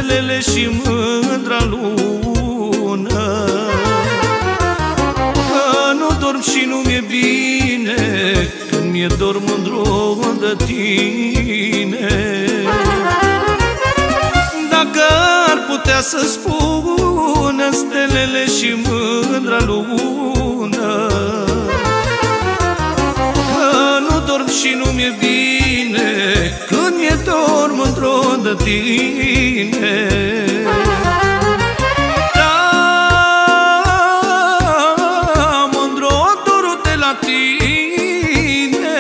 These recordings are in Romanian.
stelele și mândra lună, că nu dorm și nu mi-e bine când mi-e dor mândru de tine. Dacă ar putea să spună stelele și mândra lună că nu dorm și nu mi-e bine când mi-e dor mândru de tine. Da, mândru dorul de la tine,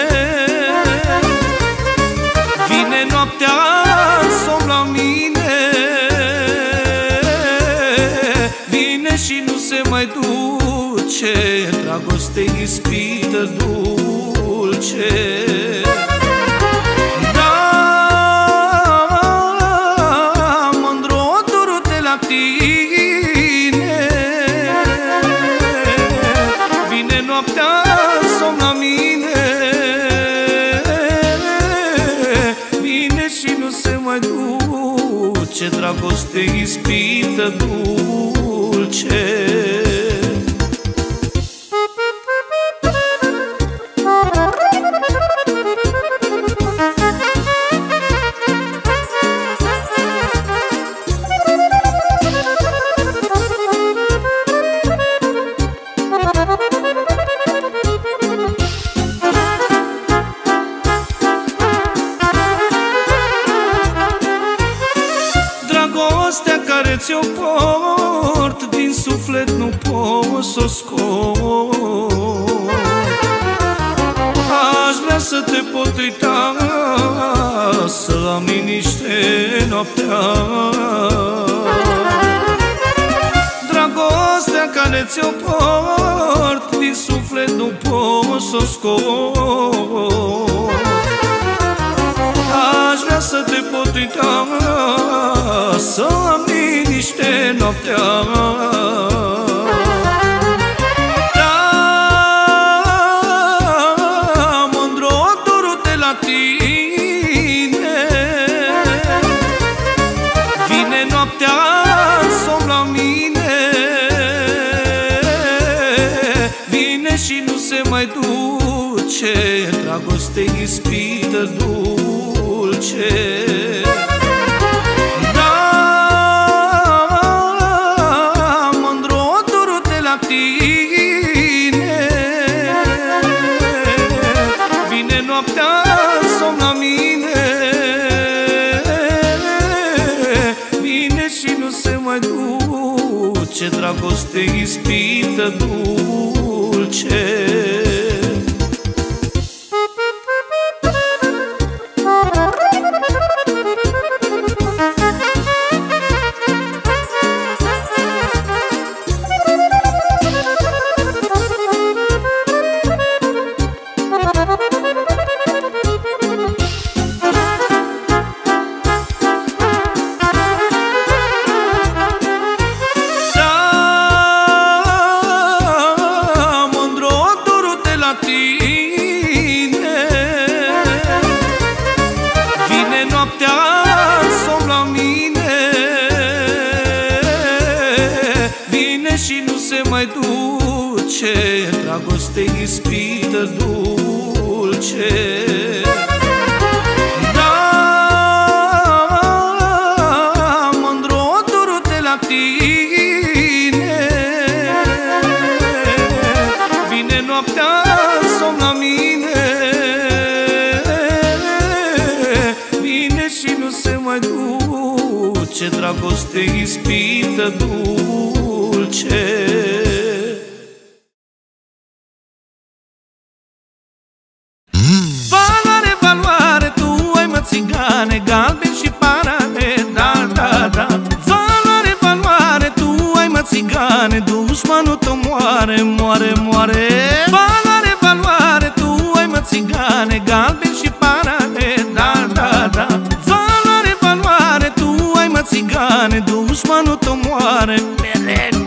vine noaptea somn la mine, vine și nu se mai duce, dragoste ispită dulce. Ce dragoste ispită dulce. Dragostea care ți-o port din suflet nu pot să-o scot. Aș vrea să te pot uita, să am liniște noaptea. Dragostea care ți-o port din suflet nu pot să-o scot. Aș vrea să te pot uita, să am liniște noaptea. Da, mândru dorul de la tine, vine noaptea somn la mine, vine și nu se mai duce, dragoste ispită dulce. Ce dragoste ispită dulce. Și nu se mai duce, dragoste ispită dulce. Da, mândru dorul de la tine, vine noaptea somn la mine, vine și nu se mai duce, dragoste ispită dulce. Valoare, valoare, tu ai mă țigane, galben și parane, da, da, da. Valoare, valoare, tu ai mă țigane, dușmanul tău moare, moare, moare. Valoare, valoare, tu ai mă țigane, galben și parane, da, da, da. Valoare, valoare, tu ai mă țigane, dușmanul tău moare, mereu.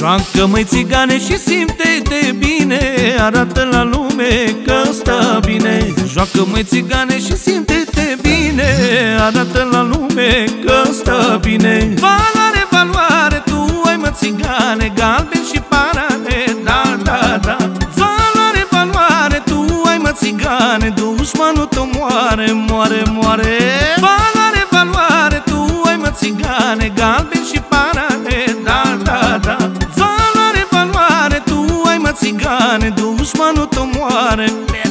Joacă-măi țigane și simte-te bine, arată la lume că stă bine. Joacă-măi țigane și simte-te bine, arată la lume că stă bine. Valoare, valoare, tu ai mă țigane, galben și parane, da, da, da. Valoare, valoare, tu ai mă țigane, dușmanul tău moare, moare, moare. Valoare, valoare, tu ai mă țigane, galben și parane, da, da, da. Valoare, valoare, tu ai mă țigane, dușmanul tău moare.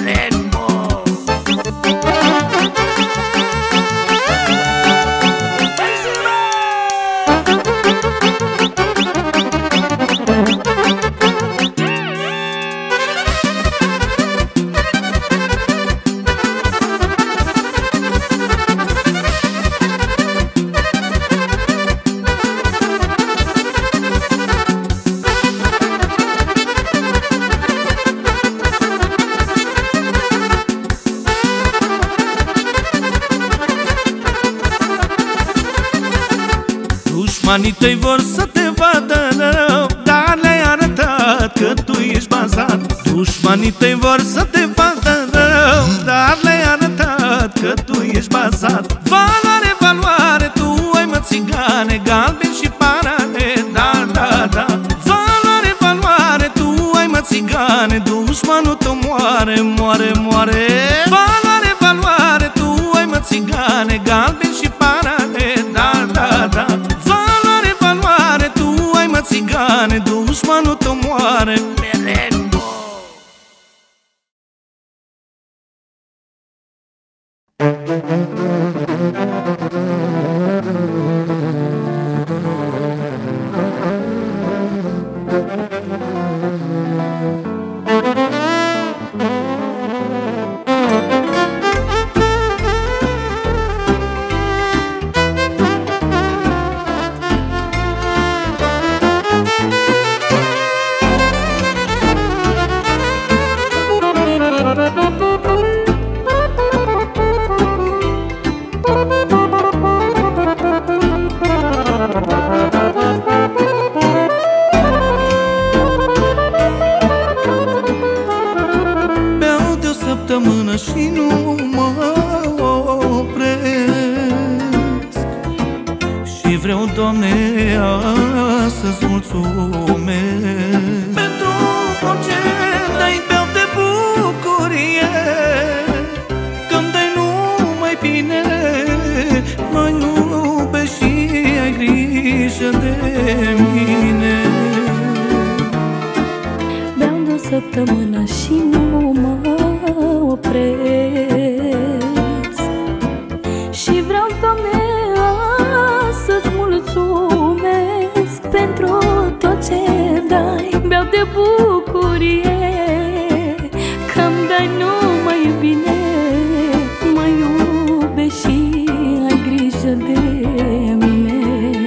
Dușmanii tăi vor să te vadă rău, dar le-ai arătat că tu ești bazat. Dușmanii tăi vor să te vadă rău, dar le-ai arătat că tu ești bazat. Valoare, valoare, tu ai mă țigane, galben și parane, da, da, da. Valoare, valoare, tu ai mă țigane, dușmanul tău moare, moare, moare. Valoare, valoare, tu ai mă țigane, galben și parane, da, da, da. Țigane, dușmanul tău moare. Și nu mă opresc și vreau, Doamne, să-ți mulțumesc pentru orice dai, beau de bucurie, când dai numai bine, mă iubești și ai grijă de mine. Beau de o săptămână și nu mă opresc și vreau, Doamne, să-ți mulțumesc pentru tot ce dai. Beau de bucurie că-mi dai numai bine, mă iubești și ai grijă de mine.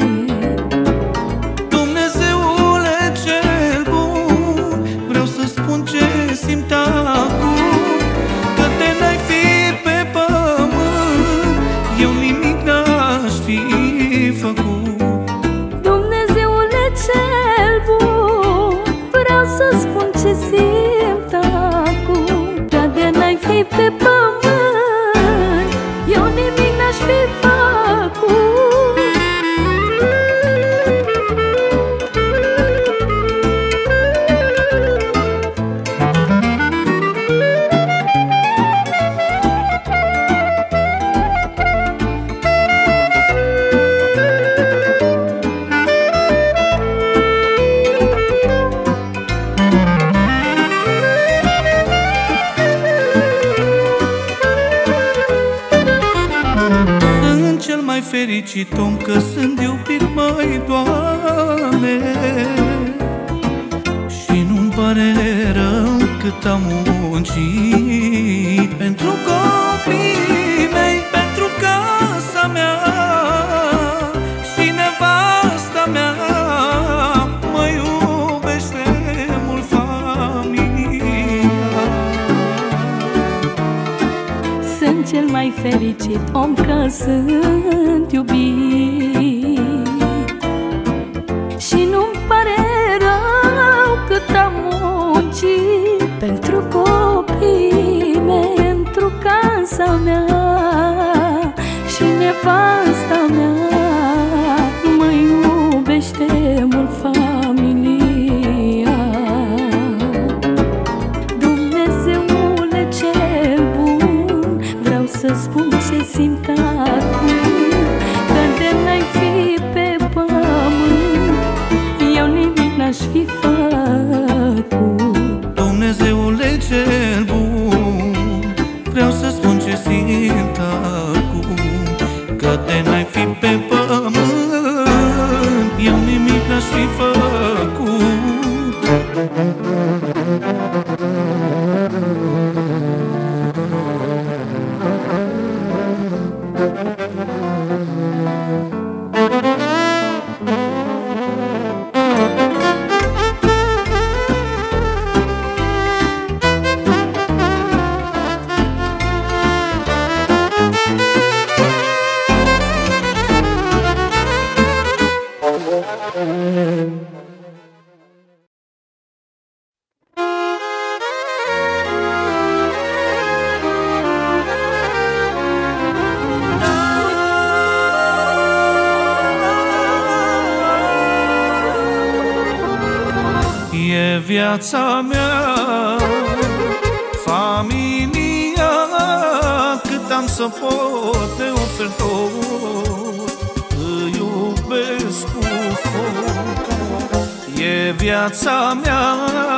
Dumnezeule cel bun, vreau să spun ce simt acum, că de n-ai fi pe pământ, eu nimic n-aș fi făcut. Dumnezeule cel bun, vreau să spun ce simt acum, că de n-ai fi pe pământ, eu nimic n-aș fi făcut. Fericit om că sunt iubit, măi, Doamne, și nu-mi pare rău cât am muncit pentru copiii mei, pentru casa mea și nevasta mea. Mă iubește mult familia. Sunt cel mai fericit om că sunt iubit și nu-mi pare rău Nevasta mea mă iubește mult familia. Dumnezeule cel bun, vreau să spun ce simt acum, că de n-ai fi pe pământ, eu nimic n-aș fi făcut. Dumnezeule cel bun, vreau să spun ce simt acum, că de n-ai fi pe pământ, eu nimic n-aș fi făcut. E viața mea, familia, cât am să pot te ofer tot, îi iubesc cu foc. E viața mea,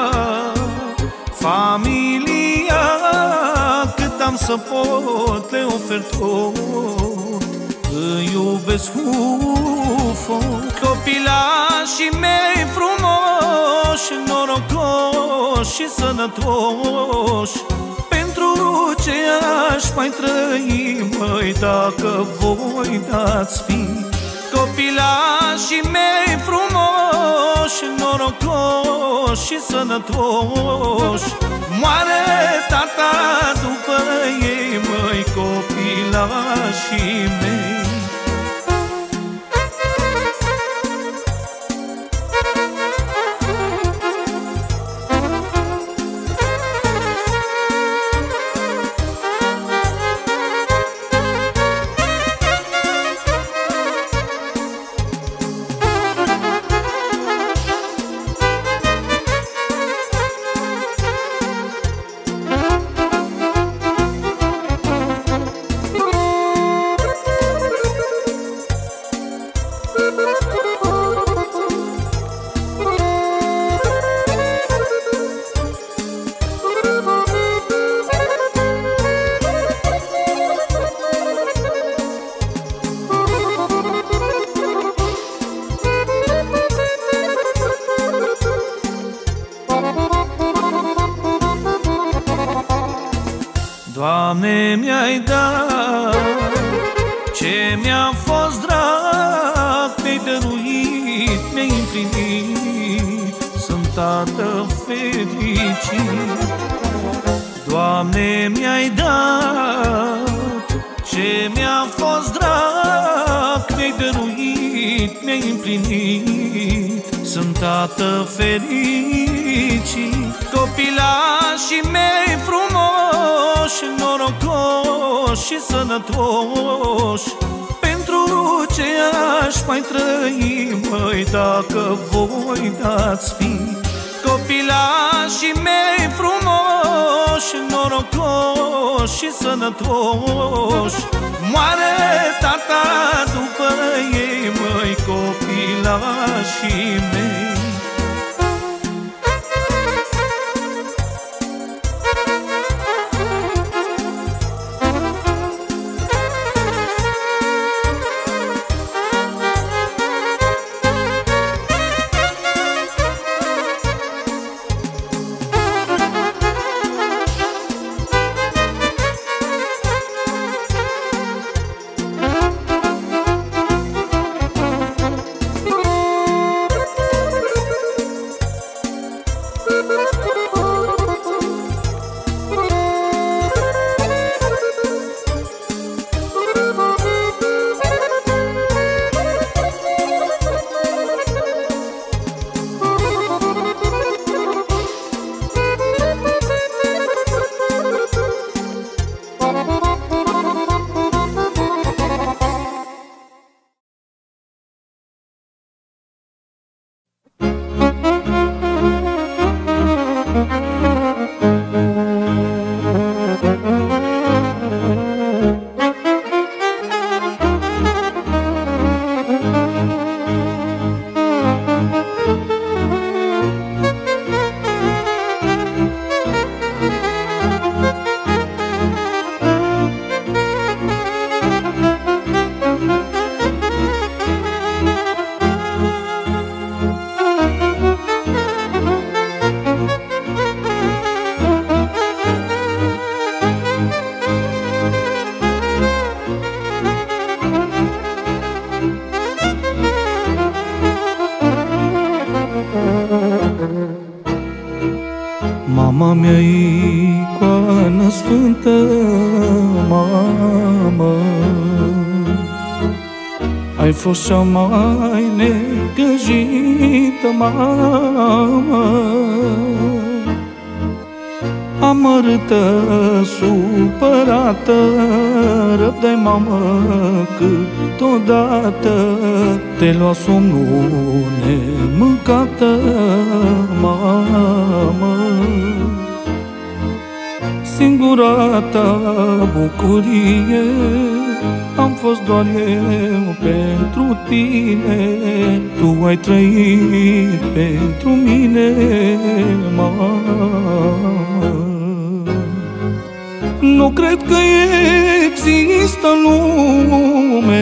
familia, cât am să pot te ofer tot, îi iubesc cu foc. Copilașii mei frumoși, norocoși și sănătoși, pentru ce aș mai trăi, măi, dacă voi n-ați fi. Copilașii mei frumoși, norocoși și sănătoși, moare tata după ei, măi, copilașii mei. Doamne, mi-ai dat ce mi-a fost drag, mi-ai dăruit, mi-ai împlinit, sunt tată fericit. Doamne, mi-ai dat ce mi-a fost drag, mi-ai dăruit, mi-ai împlinit, sunt tată fericit. Copilașii mei frumoși, norocoși și sănătoși, pentru ce aș mai trăi, măi, dacă voi n-ați fi. Copilașii mei frumoși, norocoși și sănătoși, moare tata după ei, măi, copilașii mei. A mea icoană sfântă, mamă, ai fost cea mai necăjită, mamă, amărâtă, supărată, răbdai, mamă, câteodată te lua somnul nemâncată, mamă. Singura ta bucurie am fost doar eu pentru tine, tu ai trăit pentru mine, mamă. Nu cred că există în lume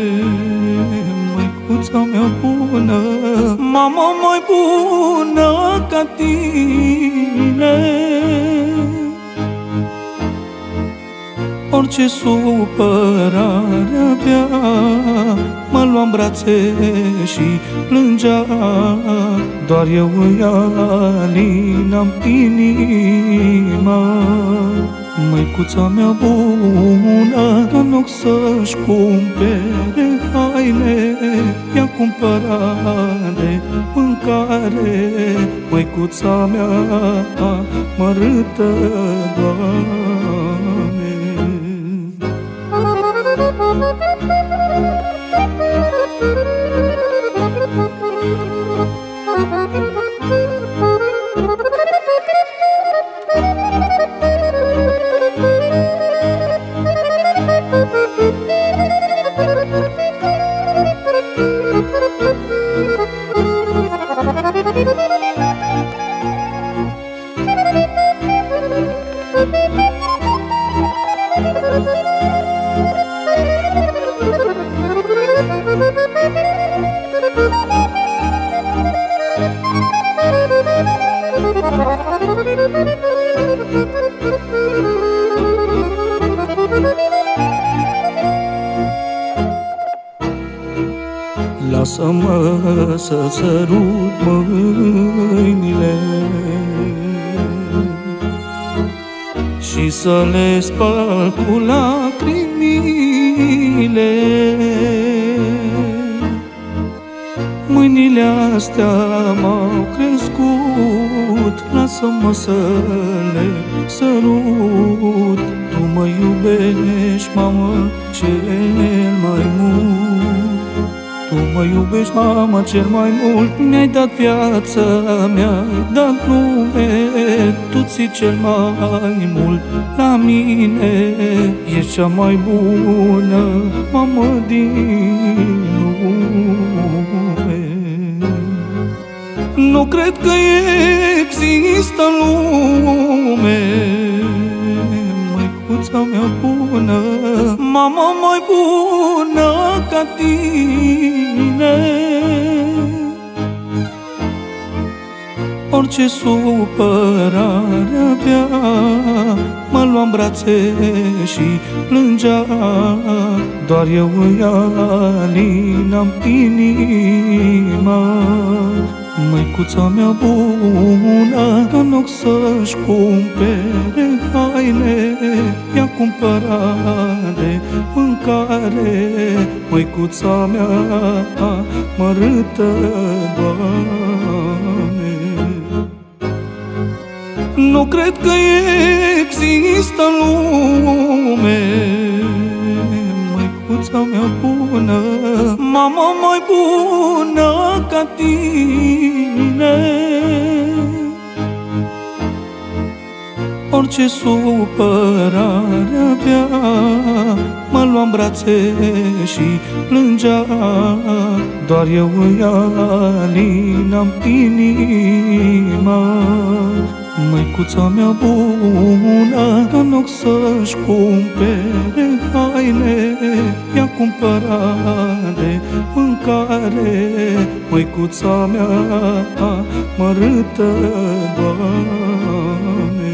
măicuța mea bună, mama mai bună ca tine. Orice supărare avea, mă lua în brațe și plângea, doar eu îi alinam inima. Măicuța mea bună, ca n-o să-și cumpere haine, i-a cumpărat de mâncare. Măicuța mea mărâtă, Doamne. Lasă-mă să-ți sărut mâinile și să le spăl cu lacrimile. Mâinile astea m-au crescut, lasă-mă să le sărut. Tu mă iubești, mamă, cel mai mult. Tu mă iubești, mama, cel mai mult. Mi-ai dat viața, mi-ai dat lume, tu ții cel mai mult la mine. Ești cea mai bună mamă din lume. Nu cred că există în lume măicuța mea bună, mama mai bună ca tine. Orice supărare avea, mă lua în brațe și plângea, doar eu îi alinam inima. Măicuța mea bună, ca n-o să-și cumpere haine, i-a cumpărat de mâncare. Măicuța mea mărâtă, Doamne. Nu cred că există în lume măicuța mea bună, mama mai bună ca tine. Orice supărare avea, mă lua în brațe și plângea, doar eu îi alinam inima. Măicuța mea bună, ca n-o să-și cumpere haine, i-a cumpărat de mâncare. Măicuța mea mărâtă, Doamne.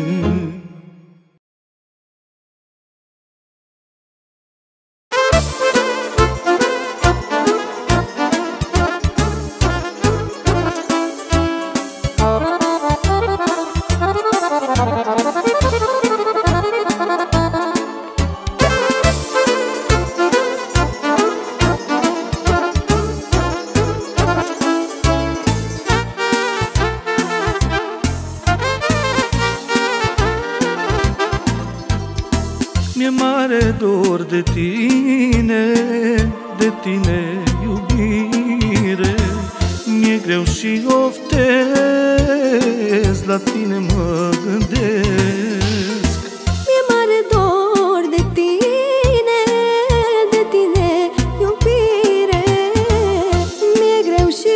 dor de tine, iubire. Mi-e greu și oftez, la tine mă gândesc. Mi-e mare dor de tine, iubire. Mi-e greu și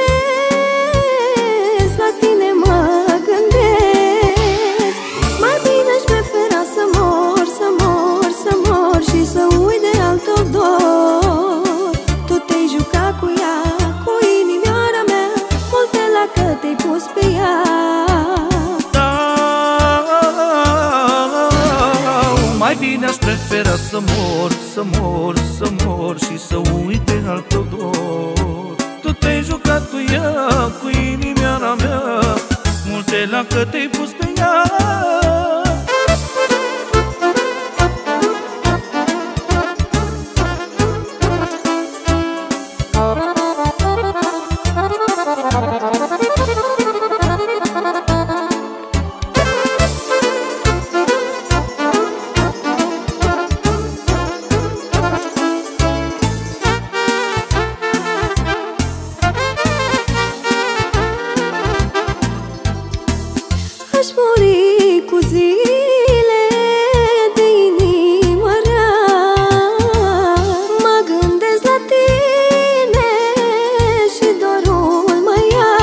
oftez, la tine mă gândesc. Mai bine aș prefera să mor, să mor, să mor și să uit de al tău dor. Tu te-ai jucat cu ea, cu inimioara mea, multe lacă te-ai pus pe ea. Mai bine aș prefera să mor, să mor, să mor și să uit de al tău dor. Tu te-ai jucat cu ea, cu inimioara mea, multe lacă te-ai pus pe ea. Aș muri cu zile de inimă rea. Mă gândesc la tine și dorul mă ia.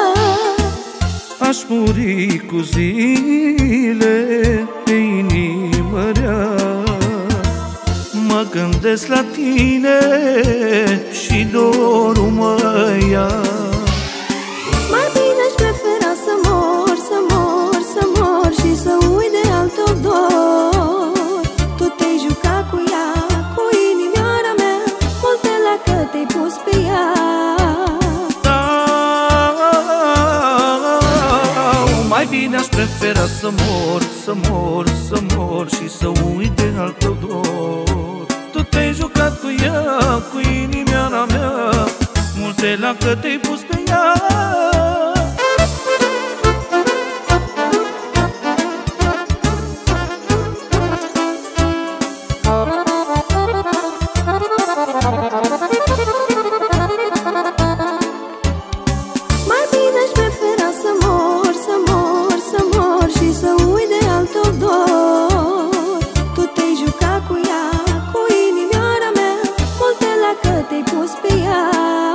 Aș muri cu zile de inimă rea. Mă gândesc la tine și dorul mă ia. Mai bine aș prefera să mor, să mor, să mor și să uit de al tău dor. Tu te-ai jucat cu ea, cu inimioara mea, multe lacă te-ai pus pe ea. Mai bine aș prefera să mor, să mor, să mor și să uit de al tău dor. Tu te-ai jucat cu ea, cu inimioara mea, multe lacă te-ai pus pe ea. Mai bine aș prefera să mor, să mor, să mor și să uit de al tău dor. Tu te-ai jucat cu ea, cu inimioara mea, multe lacă te-ai pus pe ea.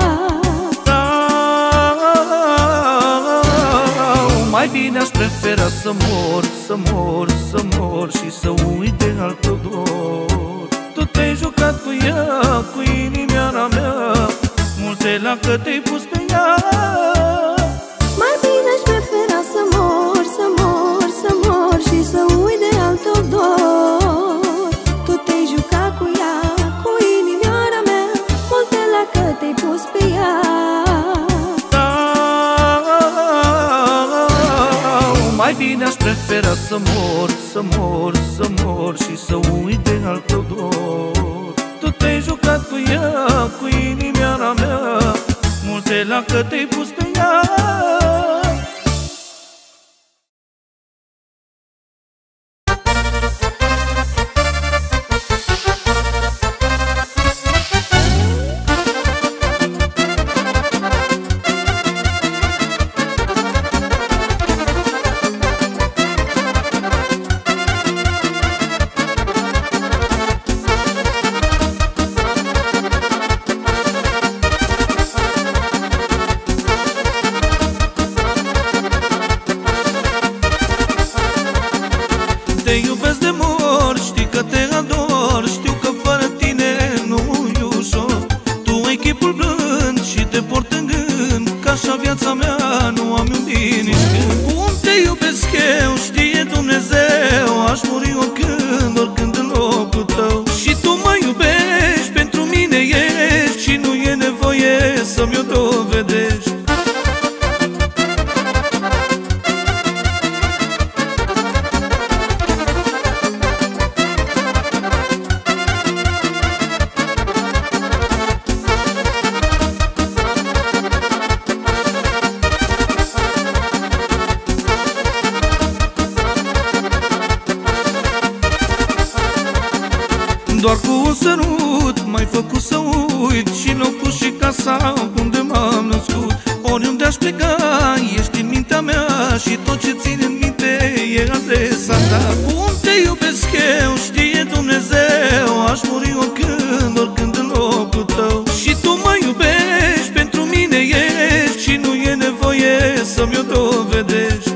Mai bine aș prefera să mor, să mor, să mor și să uit de al tău dor. Tu te-ai jucat cu ea, cu inimioara mea, multe lacă te-ai pus pe ea. Mai bine aș prefera să mor, să mor, să mor și să uit de al tău dor. Tu te-ai jucat cu ea, cu inimioara mea, multe lacă te-ai pus pe ea. Mai bine aș prefera să mor, să mor, să mor și să uit de al tău dor. Tu te-ai jucat cu ea, cu inimioara mea, multe lacă te-ai pus pe ea. Te iubesc de mor, știi că te ador, știu că fără tine nu-i ușor. Tu ai chipul blând și te port în gând, că așa viața mea nu am iubit nici când. Cum te iubesc eu, știe Dumnezeu, aș muri oricând, oricând în locul tău. Și tu mă iubești, pentru mine ești și nu e nevoie să mi-o dovedești. Doar casa unde m-am născut. Oriunde aș pleca, ești în mintea mea și tot ce țin în minte e adresa ta. Cum te iubesc eu, știe Dumnezeu, aș muri oricând în locul tău. Și tu mă iubești, pentru mine ești și nu e nevoie să mi-o dovedești.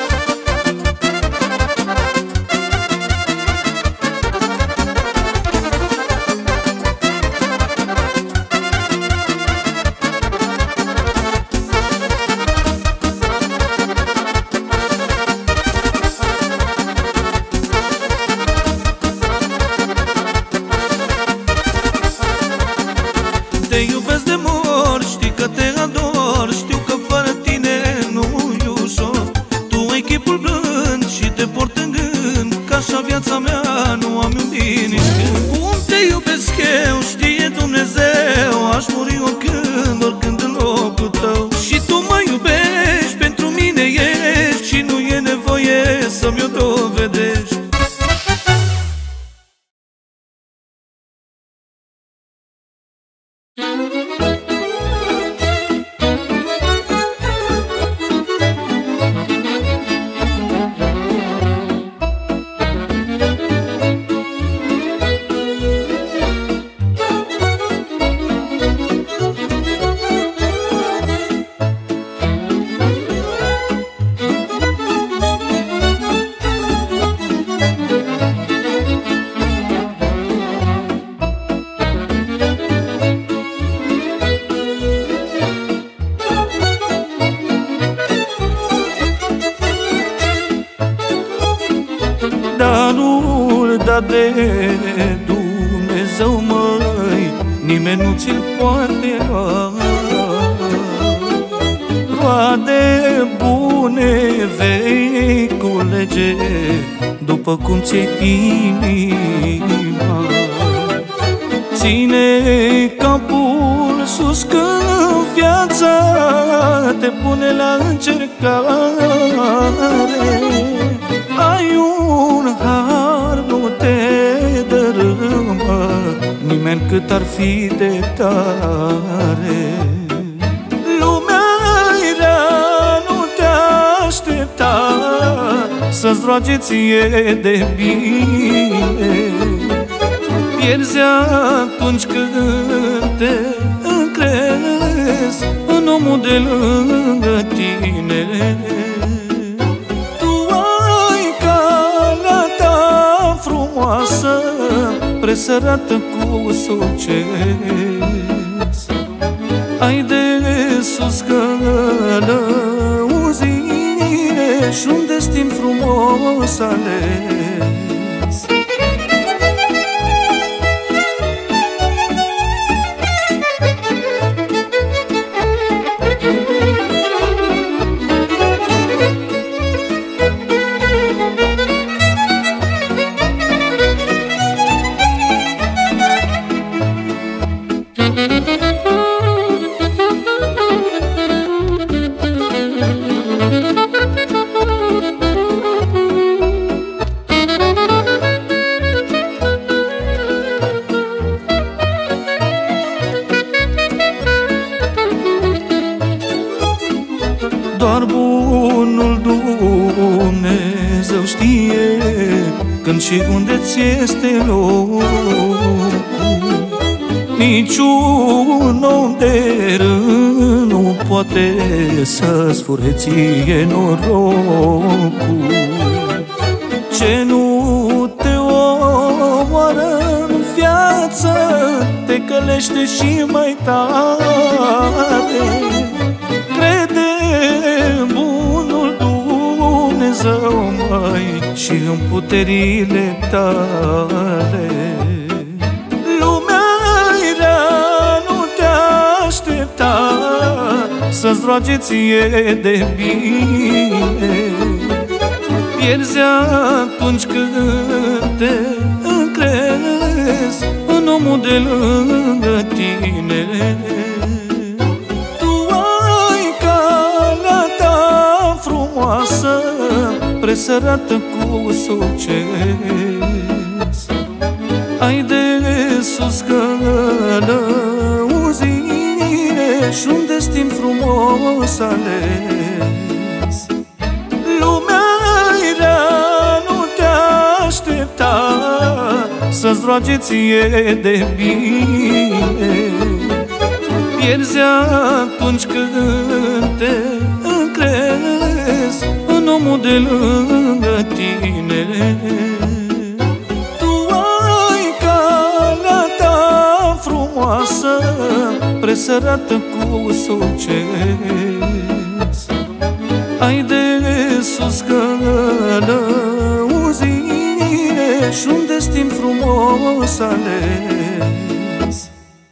Te iubesc de mor, știi că te ador, știu că fără tine nu-i ușor. Tu ai chipul blând și te port în gând, că așa viața mea nu am iubit nici când. Cum te iubesc eu, știe Dumnezeu, aș muri oricând în locul tău. Și tu mă iubești, pentru mine ești și nu e nevoie să mi-o dovedești. Darul dat de Dumnezeu, măi, nimeni nu ți-l poate lua. Roade bune vei culege după cum ți-e inima. Ține capul sus că viața te pune la încercare. Ai un har, nu te dărâmă nimeni cât ar fi de tare. Lumea-i rea, nu te aștepta să-ți roage ție de bine. Pierzi atunci când te încrezi în omul de lângă tine. Presărată cu succes, ai de sus călăuzire și un destin frumos ales. Doar bunul Dumnezeu știe când și unde ți este locul. Niciun om de rând nu poate să-ți fure ție norocul. Ce nu te omoară în viață te călește și mai tare. Crede în bunul Dumnezeu, măi, și în puterile tale. Lumea-i rea, nu te aștepta să-ți roage ție de bine. Pierzi atunci când te încrezi în omul de lângă tine. Presărată cu succes, ai de sus călăuzire și un destin frumos ales. Lumea era, nu te aștepta să-ți roage ție de bine. Pierzi atunci când te încrezi în omul de lângă tine. Tu ai calea ta frumoasă, presărată cu succes. Ai de sus călăuzire și un destin frumos ales.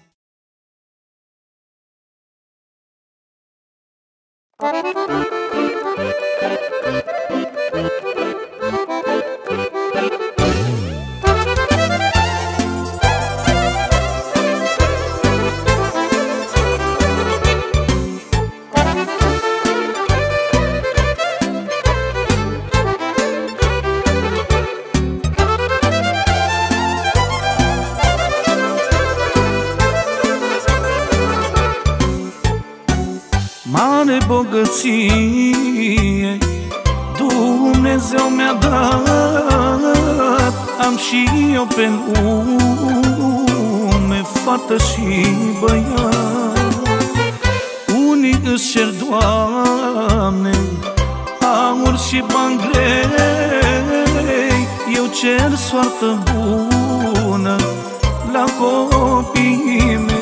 Mare bogăție Dumnezeu mi-a dat, am și eu pe lume fată și băiat. Unii își cer, Doamne, aur și bani grei, eu cer soartă bună la copiii mei.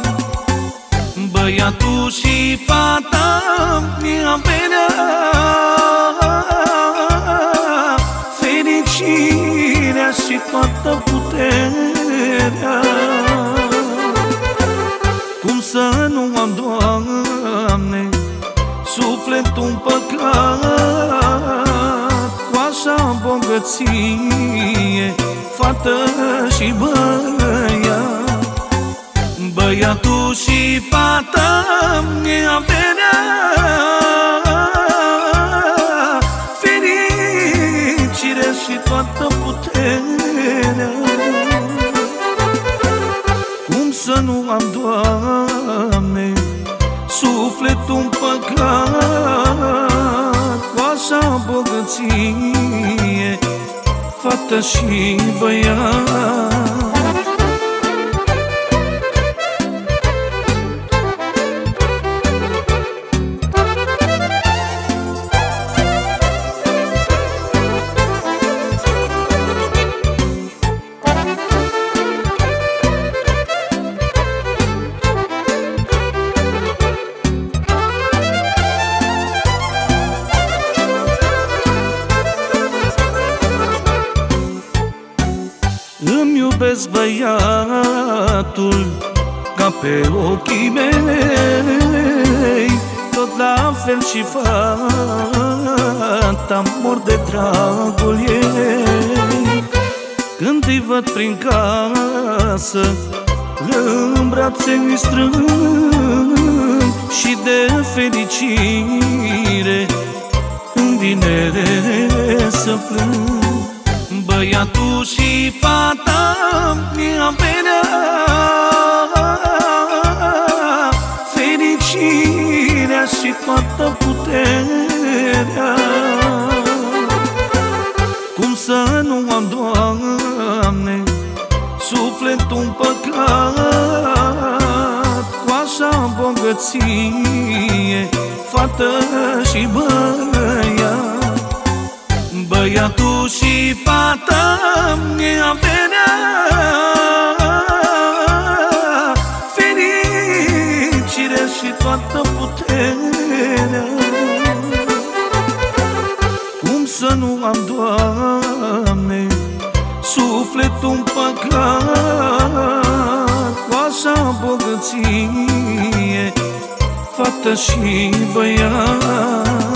Băiatul și fata mi-a venea, fericirea și toată puterea. Cum să nu am, Doamne, sufletul împăcat cu așa bogăție, fată și băiat. Băiatul și fata mi-a venea, fericire și toată puterea. Cum să nu am, Doamne, sufletul împăcat cu așa bogăție, fată și băiat. Îmi iubesc băiatul ca pe ochii mei, tot la fel și fata mor de dragul ei. Când îi văd prin casă, în brațe îi strâng și de fericire îmi vine să plâng. Băiatul și fata mi-a venea, fericirea și toată puterea. Cum să nu am, Doamne, sufletul împăcat cu așa bogăție, fată și băiat. Băiatul și fata mi-a venea, fericire și toată puterea. Cum să nu am, Doamne, sufletul împăcat cu așa bogăție, fată și băiat.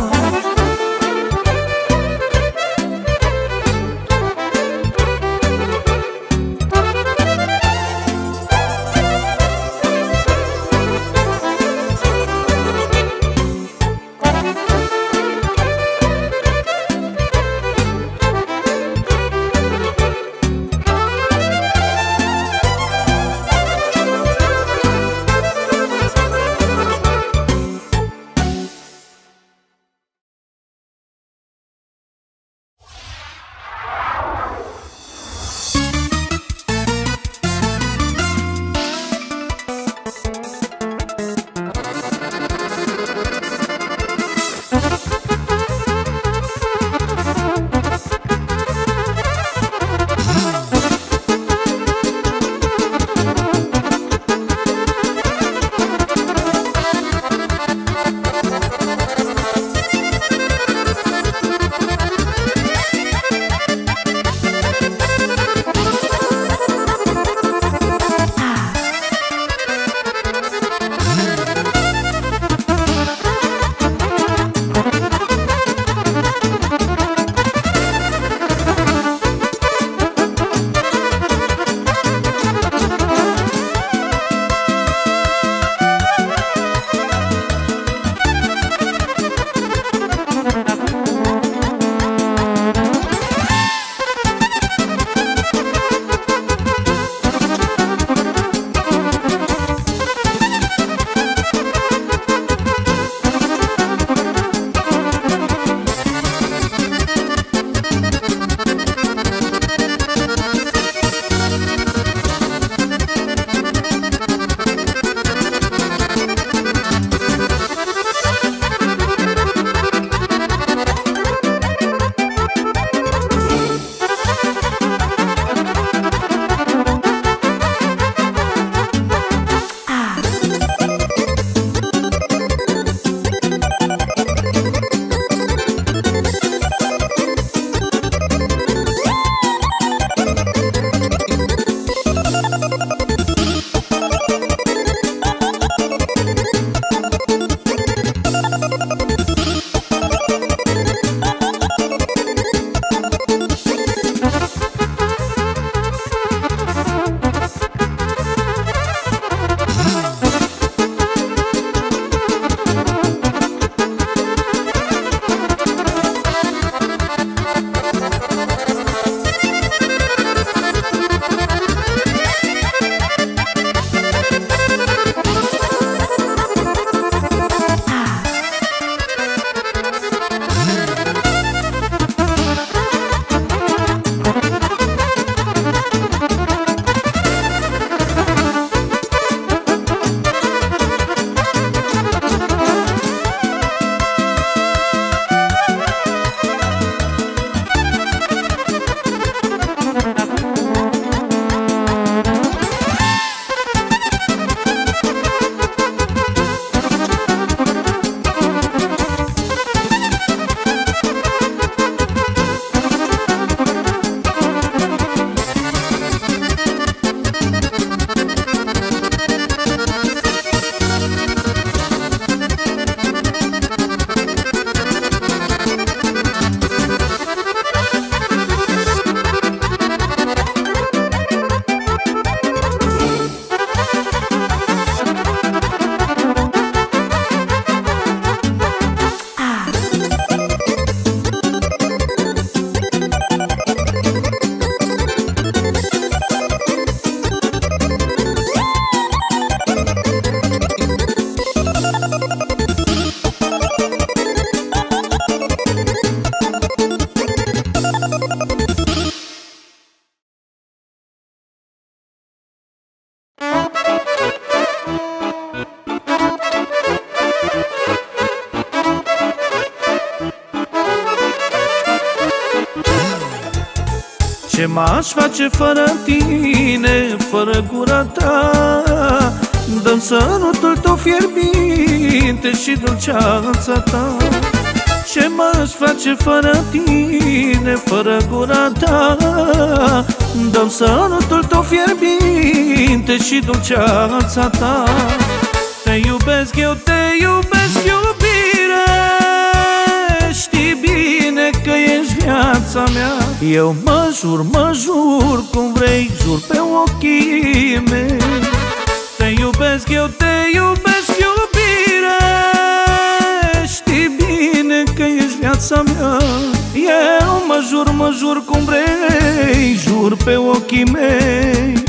Ce m-aș face fără tine, fără gura ta? Dă-mi sărutul tău fierbinte și dulceața ta. Ce m-aș face fără tine, fără gura ta? Dă-mi sărutul tău fierbinte și dulceața ta. Te iubesc, eu te iubesc, iubire, știi bine că ești viața mea. Eu mă jur cum vrei, jur pe ochii mei. Te iubesc, eu te iubesc, iubire, știi bine că ești viața mea. Eu mă jur cum vrei, jur pe ochii mei.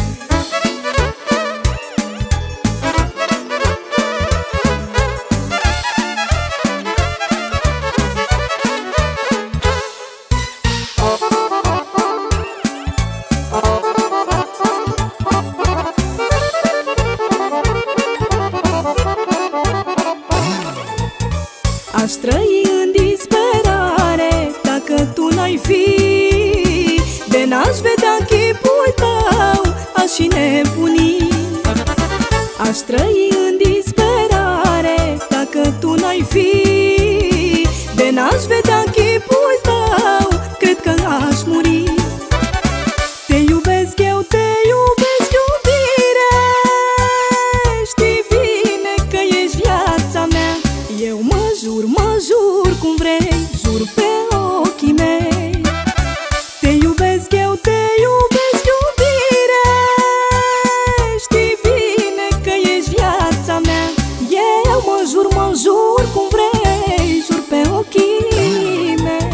Aș trăi în disperare dacă tu n-ai fi, de n-aș vedea chipul tău, aș și nebuni. Aș trăi în disperare dacă tu n-ai fi, de n-aș vedea chipul tău, cred că aș muri. Te iubesc, eu te iubesc, iubire, știi bine că ești viața mea. Eu mă jur cum vrei, jur pe ochii mei. Te iubesc, eu te iubesc, iubire, știi bine că ești viața mea. Eu mă jur cum vrei, jur pe ochii mei.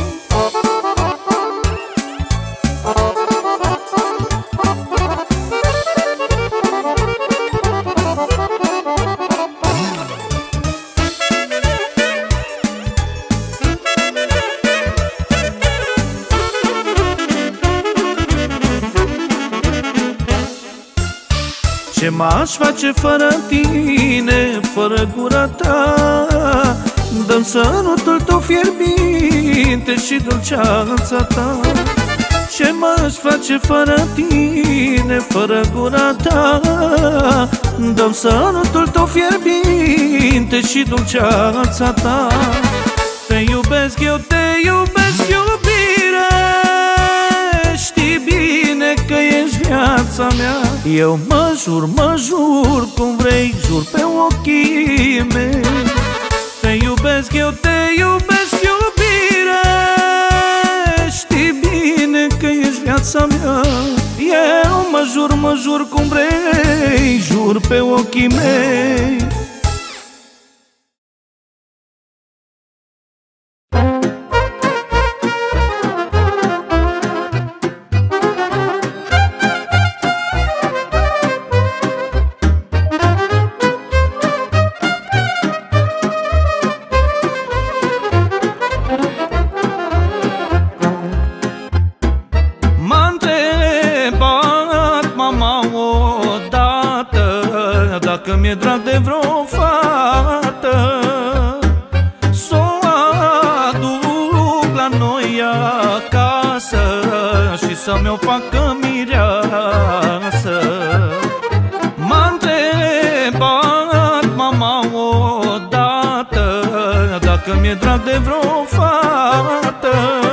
Ce m-aș face fără tine, fără gura ta? Dă-mi sărutul tău fierbinte și dulceața ta. Ce m-aș face fără tine, fără gura ta? Dă-mi sărutul tău fierbinte și dulceața ta. Te iubesc, eu te iubesc, iubire, știi bine că ești viața mea. Eu mă jur cum vrei, jur pe ochii mei. Te iubesc, eu te iubesc, iubire, știi bine că ești viața mea. Eu mă jur cum vrei, jur pe ochii mei. Dacă mi-e drag de vreo fată, s-o aduc la noi acasă și să mi-o facă mireasă. M-a întrebat mama odată dacă mi-e drag de vreo fată,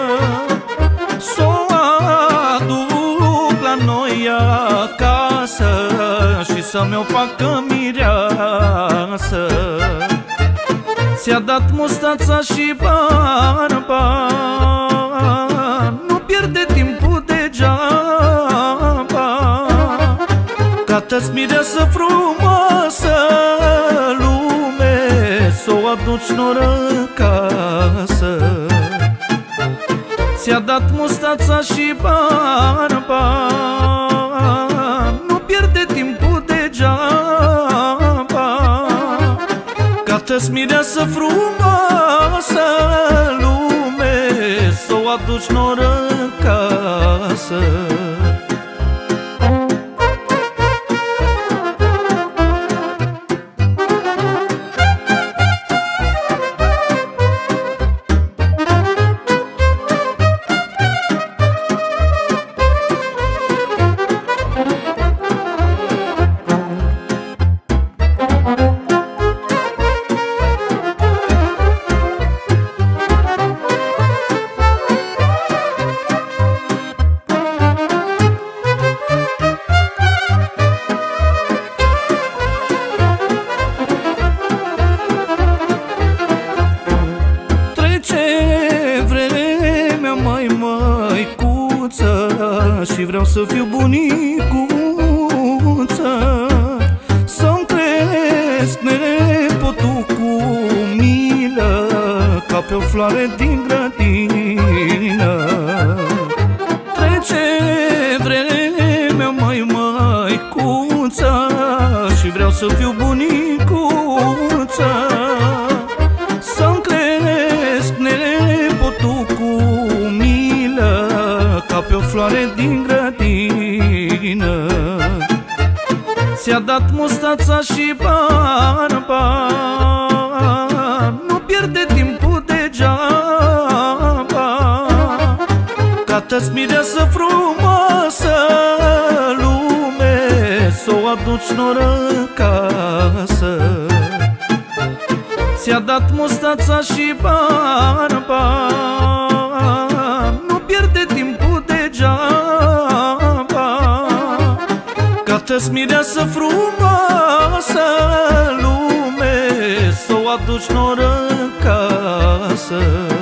s-o aduc la noi acasă și să mi-o facă mireasă. Ți-a dat mustața și barba, nu pierde timpul degeaba. Ca-ți mireasă frumoasă, lume, s-o aduci noră acasă. Ți-a dat mustața și barba, nu pierde timpul degeaba. Ca-ți mireasă frumoasă, lume, s-o aduci noră acasă. și vreau să fiu bunicuță, să-mi cresc nepotul cu milă, ca pe o floare din grădină. Trece vremea, măicuță, și vreau să fiu bunicuță, să-mi cresc nepotul cu milă, ca pe o floare din grădină. Ți-a dat mustața și barba, nu pierde timpul degeaba, ca te-ți mireasă frumoasă lume, s-o aduci noră în casă. Ți-a dat mustața și barba, nu pierde timpul degeaba, ca te-ți mireasă frumoasă lume, s-o aduci noră în casă.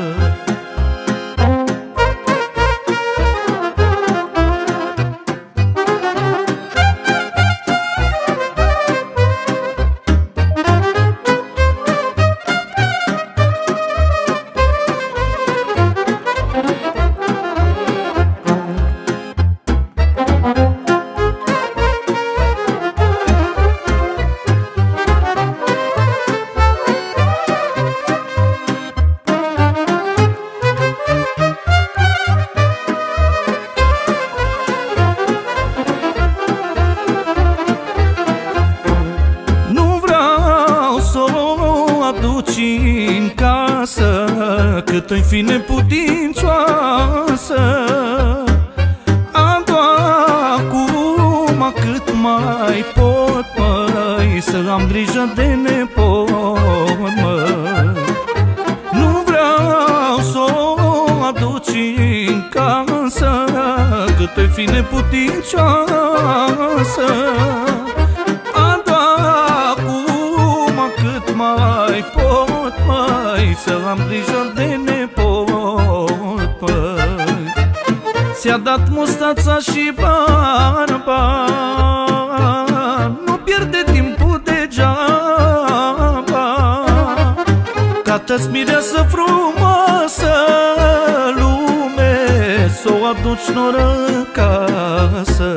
În casă, cât-o-i fi neputincioasă, adu acum cât mai pot, măi, să am grijă de nepot, măi. Nu vreau să o aduci în casă, cât-o-i fi neputincioasă, adu acum cât mai pot, măi, să am grijă de nepot, măi. Ți-a dat mustața și barba, nu pierde timpul degeaba, ca te-ți mireasă frumoasă lume, s-o aduci noră în casă.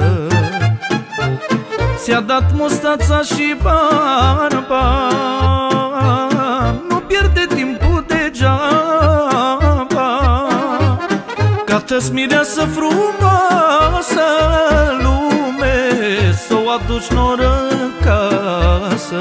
Ți-a dat mustața și barba, nu pierde timpul degeaba, ca te-ți mireasă frumoasă lume, s-o aduci noră în casă.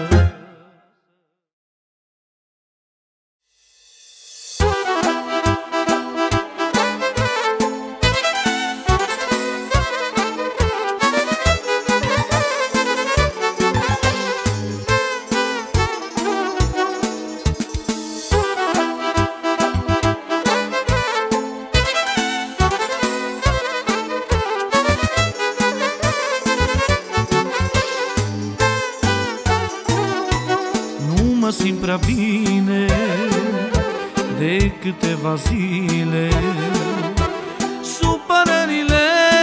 Mă simt prea bine de câteva zile, supărările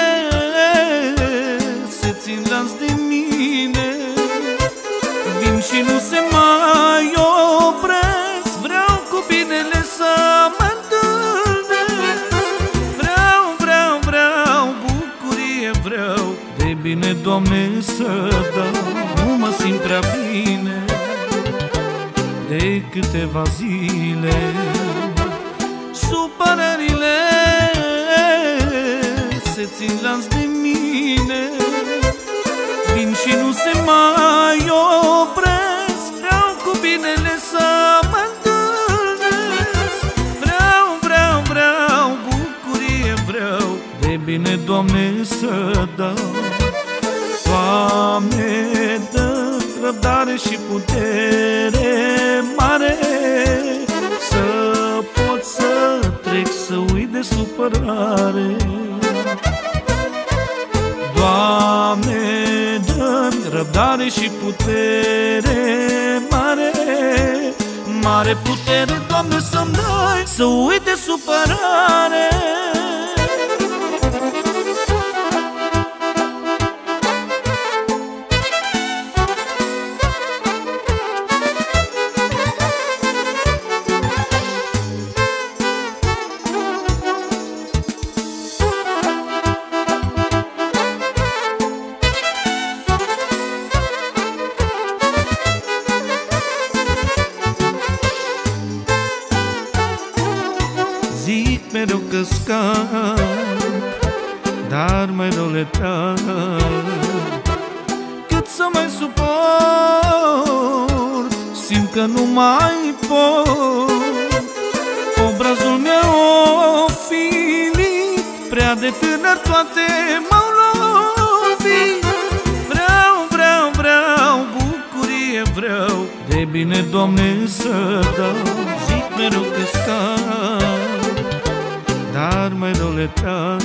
se țin lanț de mine, vin și nu se mai opresc, vreau cu binele să mă întâlnesc, vreau bucurie, vreau de bine, Doamne, să dau. Nu mă simt prea bine de câteva zile, supărările se țin lanț de mine, vin și nu se mai opresc, vreau cu binele să mă întâlnesc, vreau bucurie, vreau de bine, Doamne, să dau. Doamne, dă răbdare și putere mare, să pot să trec, să uit de supărare. Doamne, dă-mi răbdare și putere mare, mare putere, Doamne, să-mi dai, să uit de supărare. scap, dar mai rău le trag. Cât să mai suport, simt că nu mai pot. Obrazul meu ofilit, prea de tânăr toate m-au lovit. Vreau bucurie, vreau de bine, Doamne, să dau. Zic mereu că scap, dar mai rău le trag.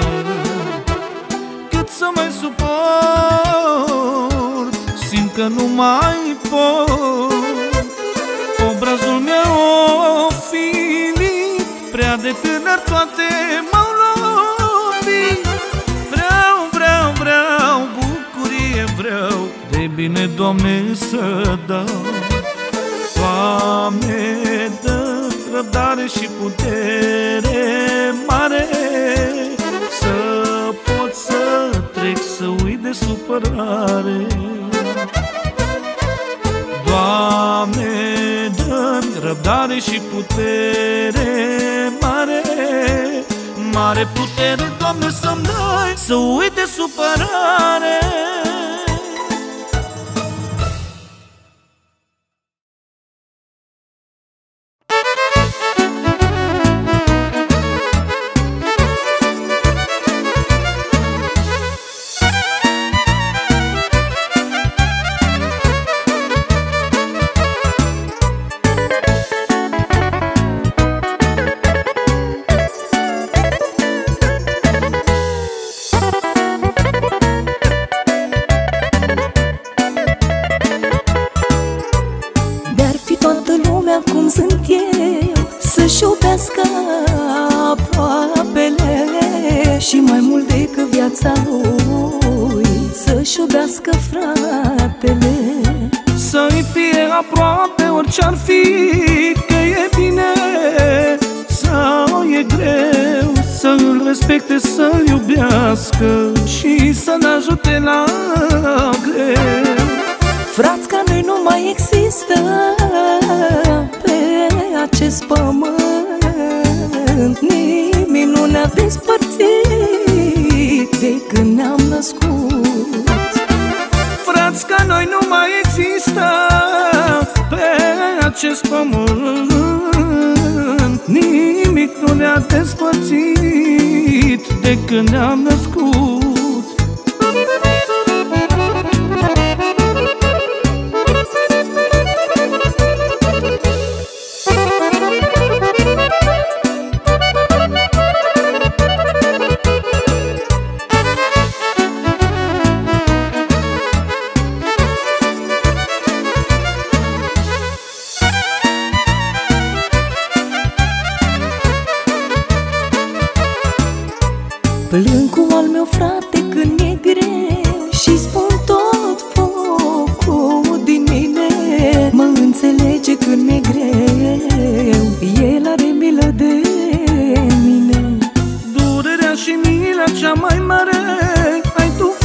Cât să mai suport, simt că nu mai pot. Obrazul meu ofilit, prea de tânăr toate m-au lovit. Vreau bucurie, vreau de bine, Doamne, să dau. Doamne, dă răbdare și putere mare, să pot să trec, să uit de supărare. Doamne, dă-mi răbdare și putere mare, mare putere, Doamne, să-mi dai, să uit de supărare. Cum sunt eu, să-și iubească aproapele și mai mult decât viața lui, să-și iubească fratele. Să-i fie aproape orice-ar fi, că e bine sau e greu, să-l respecte, să-l iubească și să-l ajute la greu. Frați ca noi nu mai există pe acest pământ, nimic nu ne-a despărțit de când ne-am născut. Frați ca noi nu mai există pe acest pământ, nimic nu ne-a despărțit de când ne-am născut. Plâng cu al meu frate când mi-e greu și spun tot focul din mine. Mă înțelege când mi-e greu, el are milă de mine. Durerea și mila cea mai mare ai tu,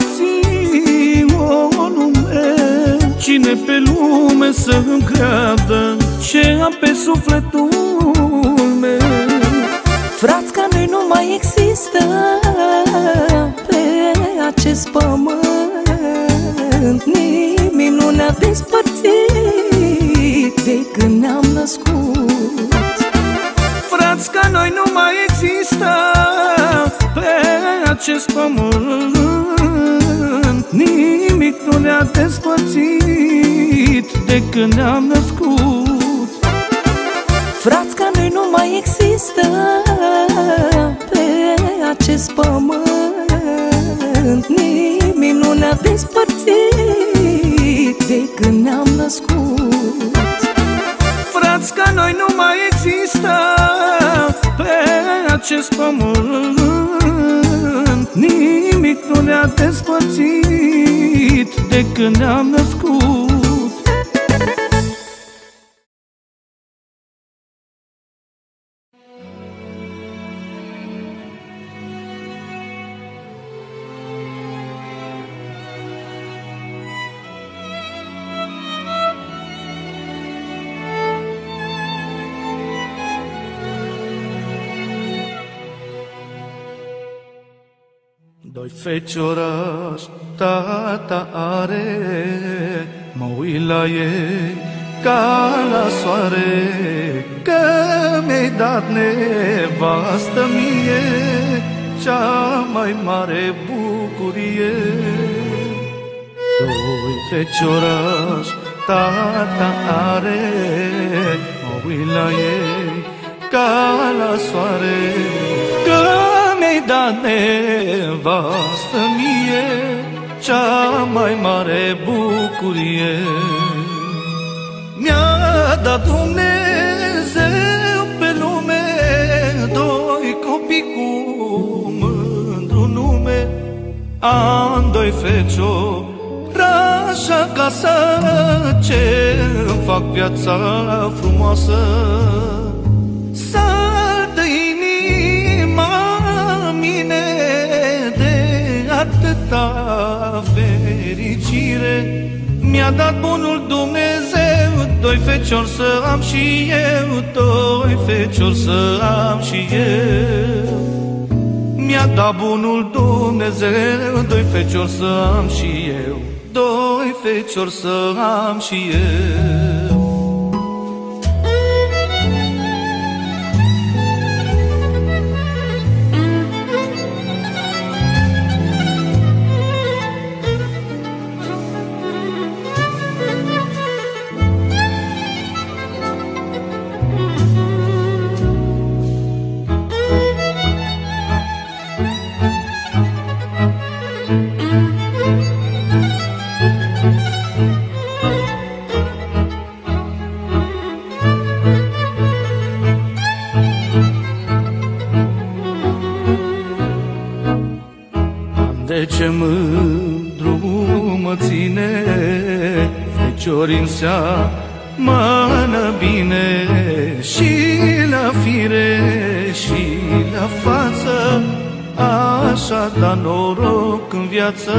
frațiorul meu. Cine pe lume să încreadă ce am pe sufletul meu? Frați ca noi nu mai există pe acest pământ, nimic nu ne-a despărțit de când ne-am născut. Frați ca noi nu mai există pe acest pământ, nimic nu ne-a despărțit de când ne-am născut. Frați ca noi nu mai există pe acest pământ, nimic nu ne-a despărțit de când ne-am născut. Frați ca noi nu mai există pe acest pământ, nimic nu ne-a despărțit de când ne-am născut. Doi feciorași tata are, mă uit la ei ca la soare, că mi-ai dat nevastă mie, cea mai mare bucurie. Doi feciorași tata are, mă uit la ei ca la soare, că mi-ai dat nevastă mie, cea mai mare bucurie. Mi-a dat Dumnezeu pe lume doi copii cu mândru nume. Am doi feciorași acasă, ce-mi fac viața frumoasă. Saltă inima mine de atâta fericire. Mi-a dat bunul Dumnezeu doi feciori să am și eu, doi feciori să am și eu. Mi-a dat bunul Dumnezeu doi feciori să am și eu, doi feciori să am și eu. De ce mândru mă ține feciorii-n seamănă bine, și la fire și la față, așa da noroc în viață.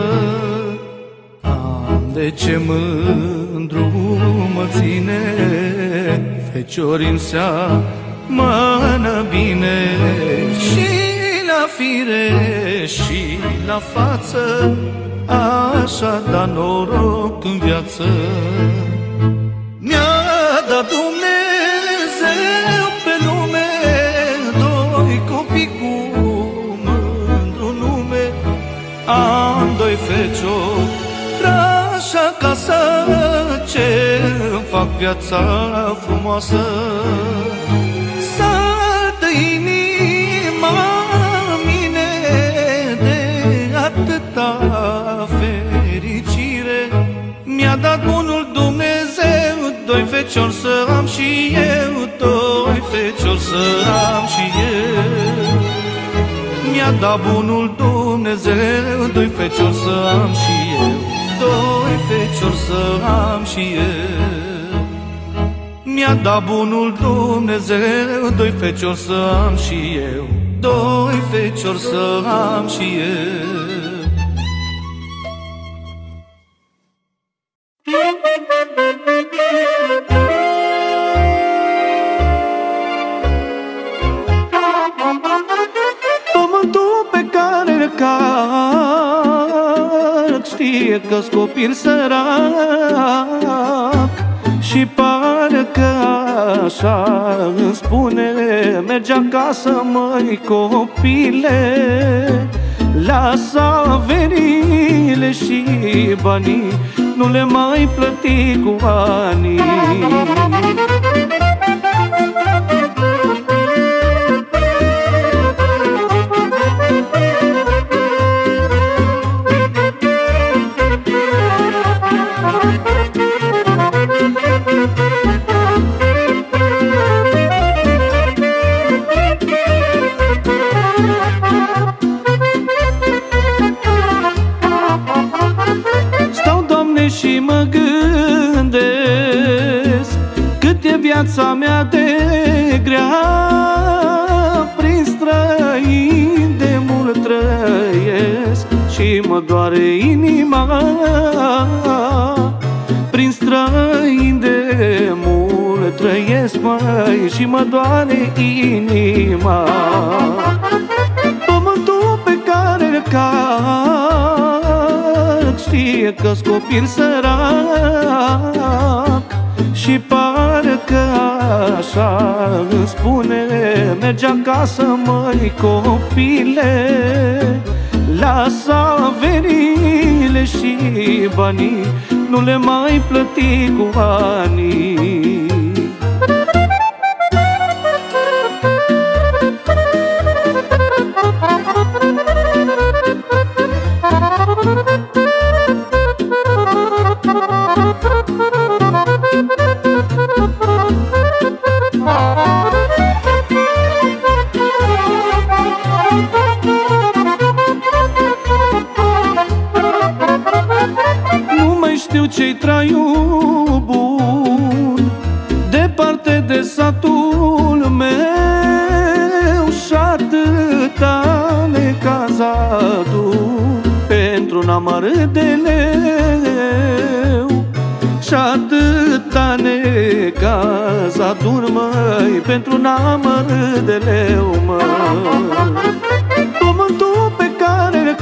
Am de ce mândru mă ține feciorii-n seamănă bine, și la fire și la față, așa da noroc în viață. Mi-a dat Dumnezeu pe lume doi copii cu mândru nume. Am doi feciorași acasă, ce-mi fac viața frumoasă. Saltă inima mine de atâta fericire. Mi-a dat bunul Dumnezeu doi feciori să am și eu, doi feciori să am și eu. Mi-a dat bunul Dumnezeu doi feciori să am și eu, doi feciori să am și eu. Mi-a dat bunul Dumnezeu doi feciori să am și eu, doi feciori să am și eu. Pământul pe care îl calc știe că-s copil sărac, și pare că așa îmi spune: mergi acasă, măi copile, lasă averile și banii, nu le mai plăti cu ani. Stau, Doamne, și mă gândesc cât e viața mea de grea. Prin străini de mult trăiesc și mă doare inima. Prin străini de mult trăiesc, măi, și mă doare inima. Pământul pe care îl calc știe că-s copil sărac și pare că așa îmi spune: mergi acasă, măi, copile, lasă averile și banii, nu le mai plăti cu ani. Nu mai știu ce-i traiul bun departe de satul meu, și atâta necazadul pentru n-am arăt de leu, și atâta necazadul, măi, pentru n-am arăt de leu, măi. Pământul pe care îl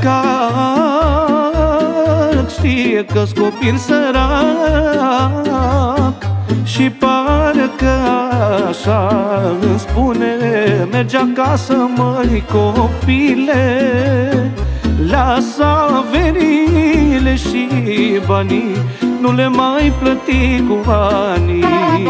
calc știe că-s copil sărac și pare că așa îmi spune: mergi acasă, măi, copile, lasă averile și banii, nu le mai plăti cu ani.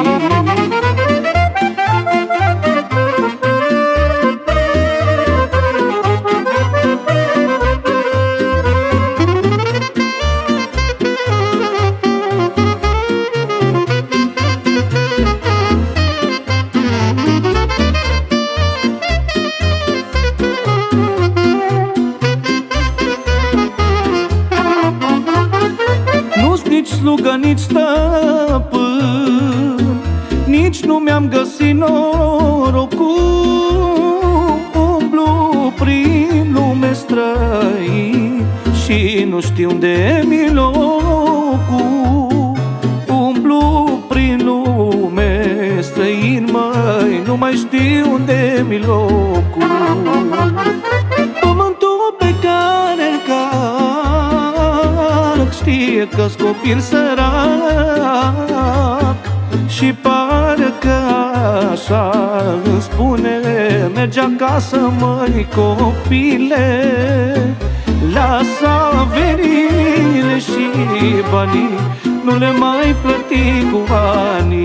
Nici slugă, nici stăpân, nici nu mi-am găsit norocul. Umblu prin lume străin și nu știu unde mi locul. Umblu prin lume străin, măi, nu mai știu unde mi locul. Pământul pe care-l știe că-s copil sărac și pare că așa îmi spune: mergi acasă, măi, copile, lasă averile și banii, nu le mai plăti cu ani.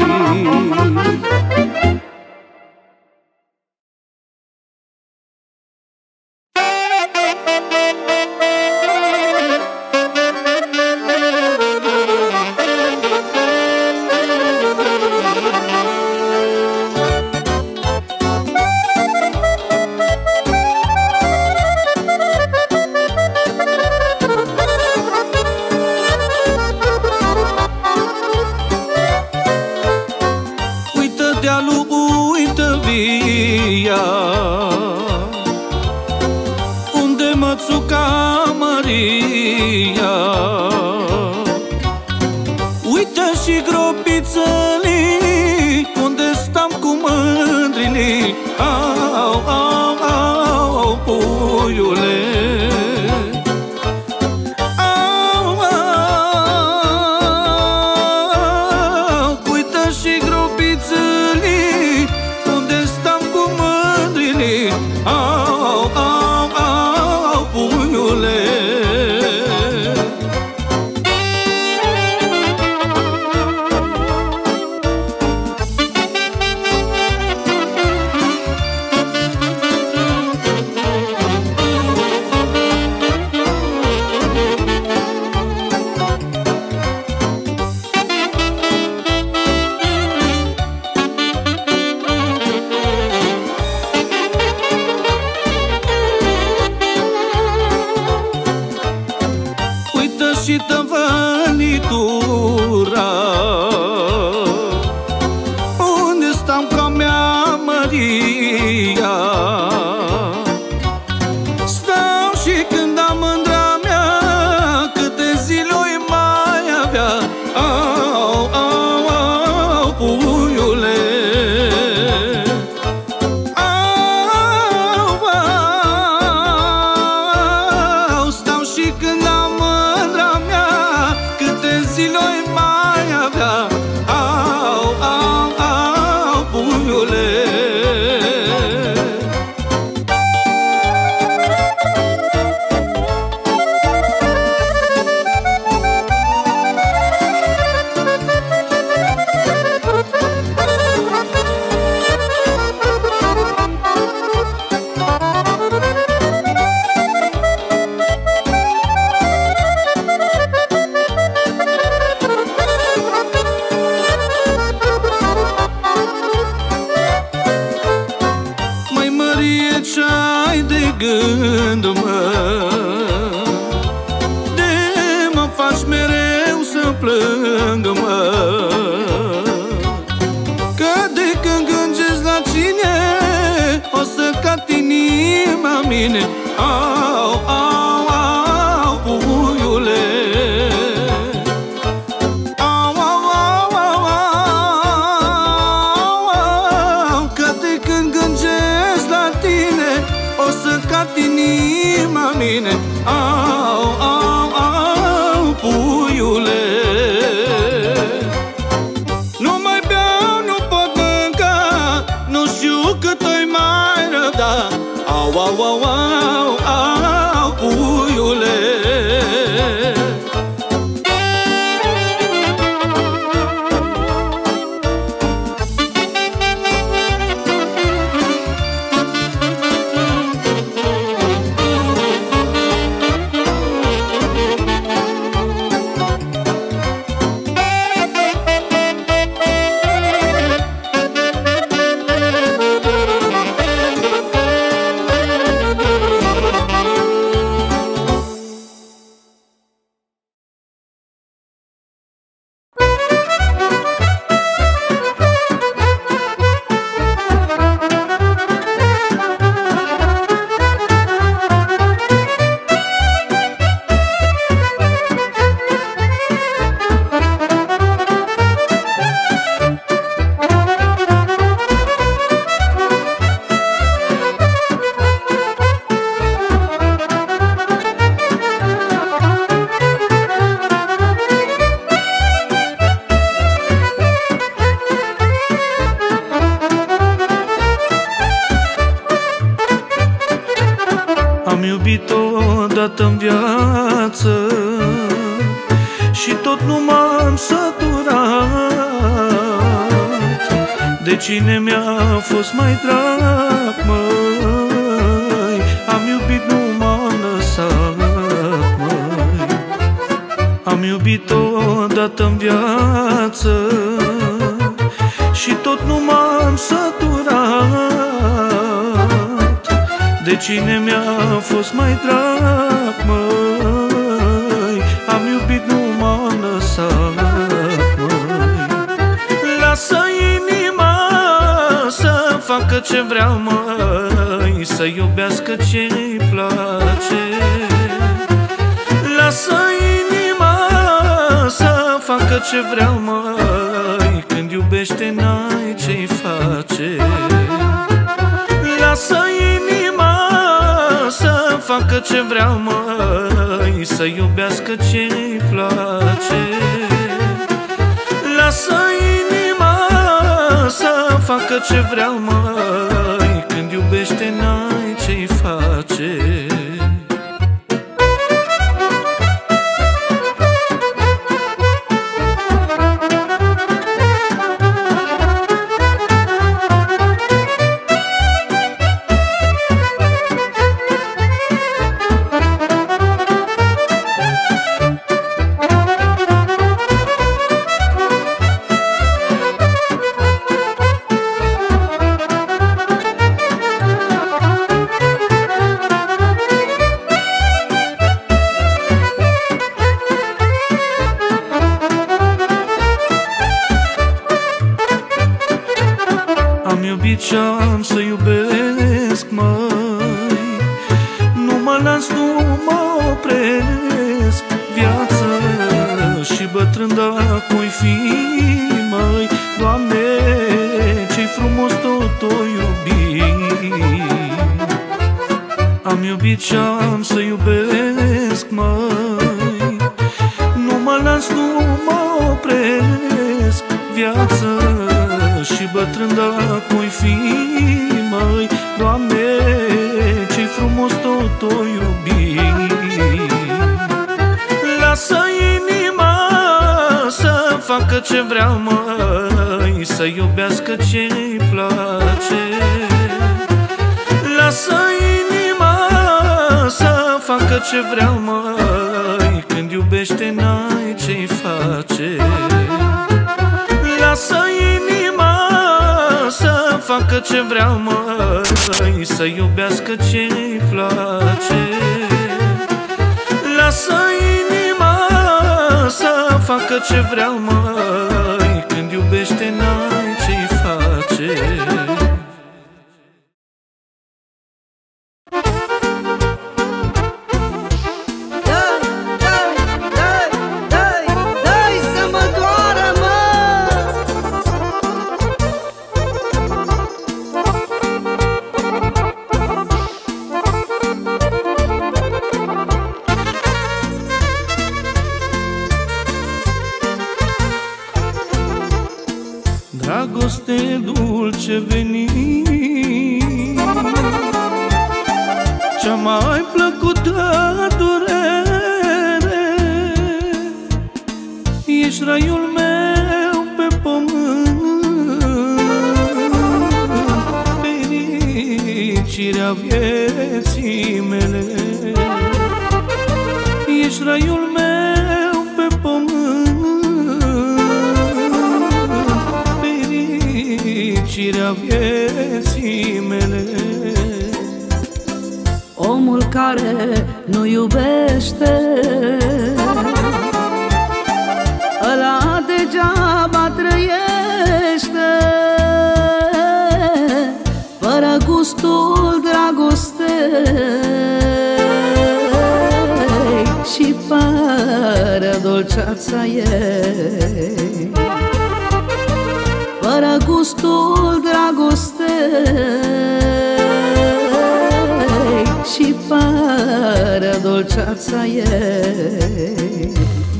Uită via unde mățuca Maria, uită și gropițălii unde stam cu mândrilii. Au, au, au, puiule, au, au, uită și gropițălii unde stam cu mândrilii. Au, au, au, puiule. când gândesc la cine o să cad inima mine. Au, au, au, puiule. Au, au, au, au, au, au, că de când gândesc la tine o să cad inima mine. Au, au, au, puiule. Nu mai beau, nu pot mânca, nu știu cât o-i mai răbda. Au, au, au, au, au, puiule. Am iubit odată-n viață și tot nu m-am săturat de cine mi-a fost mai drag, măi. Am iubit, nu m-am lăsat, măi. Am iubit odată-n viață și tot nu m-am săturat de cine mi-a fost mai drag, măi. Am iubit, nu m-am lăsat, măi. Lasă inima să facă ce vreau, măi, să iubească ce-i place. Lasă inima să facă ce vreau, măi, când iubește n-ai ce-i face. Lasă inima să facă ce vreau, măi, să iubească ce-i place. Lasă inima să facă ce vreau, măi, când iubește n-ai ce-i face. Am iubit și-am să iubesc, măi. Nu mă las, nu mă opresc. Viață și bătrân dacă-o-i fi, măi. Doamne, ce-i frumos tot o iubi. Am iubit și-am să iubesc, măi. Nu mă las, nu mă opresc. Viață și bătrân dacă-o-i fi, măi. Doamne, ce-i frumos tot o iubi. Lasă inima să facă ce vreau, măi, să iubească ce-i place. Lasă inima să facă ce vreau, măi, când iubește n-ai ce-i face. Lasă inima să facă ce vreau, măi, să iubească ce-i place. Lasă inima să facă ce vreau, măi, când iubește n-ai ce-i face. de dulce venit. Cea mai plăcută durere, ești raiul meu pe pământ, fericirea vieții mele. Ești raiul meu pe pământ, fericirea vieții mele. Omul care nu iubește, ăla degeaba trăiește, fără gustul dragostei și fără dulceața ei. Fără gustul dragostei și fără dulceața ei.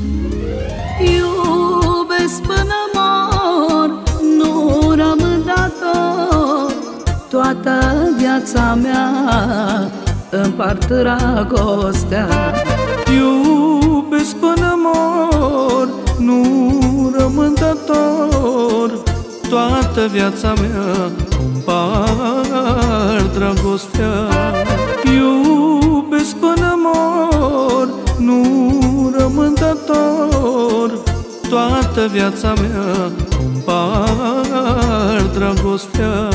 Iubesc până mor, nu rămân dator, toată viața mea împart dragostea. Iubesc până mor, nu rămân dator, toată viața mea împart dragostea. Iubesc până mor, nu rămân dator, toată viața mea împart dragostea.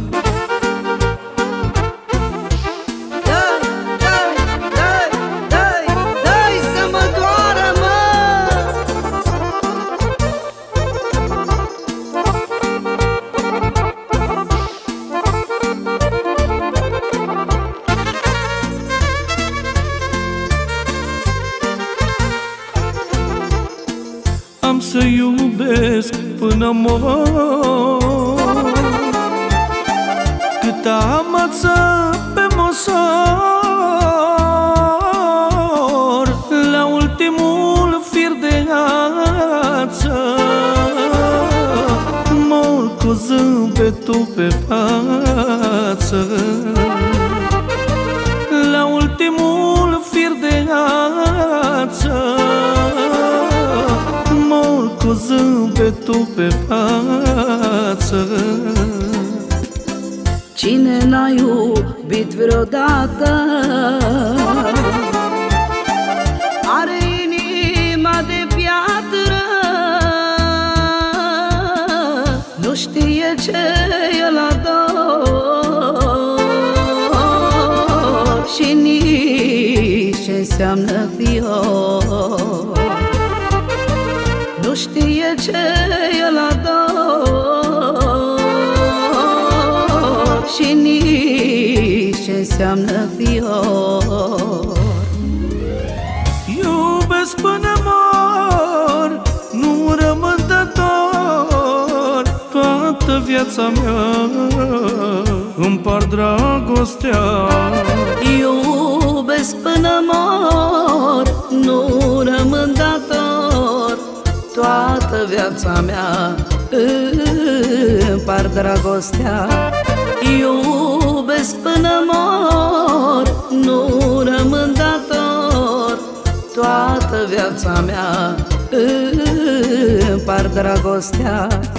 Am să iubesc până mor, cât am ață pe mosor. La ultimul fir de ață mor cu zâmbetul pe față. La ultimul fir de ață mor cu zâmbetul pe față. Cine n-a iubit vreodată are inima de piatră, nu știe ce e la dor și nici ce înseamnă fior. Nu știe ce e la dor și nici ce înseamnă fior. Iubesc până mor, nu rămân dator, toată viața mea împart dragostea. Iubesc până mor, nu rămân dator, toată viața mea împart dragostea. Iubesc până mor, nu rămân dator, toată viața mea împart dragostea.